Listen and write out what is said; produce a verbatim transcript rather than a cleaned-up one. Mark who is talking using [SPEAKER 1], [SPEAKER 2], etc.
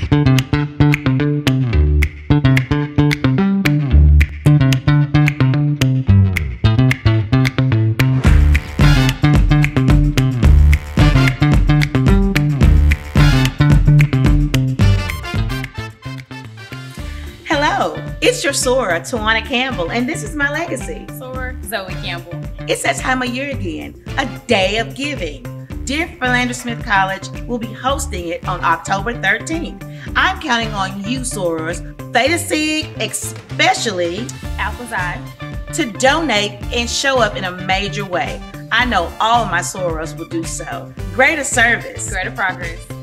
[SPEAKER 1] Hello, it's your Sora, Tawana Campbell, and this is my legacy.
[SPEAKER 2] Sora, Zoe Campbell.
[SPEAKER 1] It's that time of year again, a day of giving. Dear Philander Smith College will be hosting it on October thirteenth. I'm counting on you, Soras, Theta Sig, especially
[SPEAKER 2] Alpha Xi,
[SPEAKER 1] to donate and show up in a major way. I know all of my Soras will do so. Greater service.
[SPEAKER 2] Greater progress.